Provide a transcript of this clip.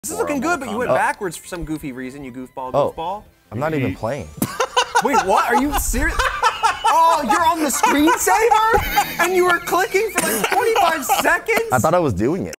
This is looking good, but you went backwards for some goofy reason, you goofball. I'm not even playing. Wait, what? Are you serious? Oh, you're on the screensaver? And you were clicking for like 25 seconds? I thought I was doing it.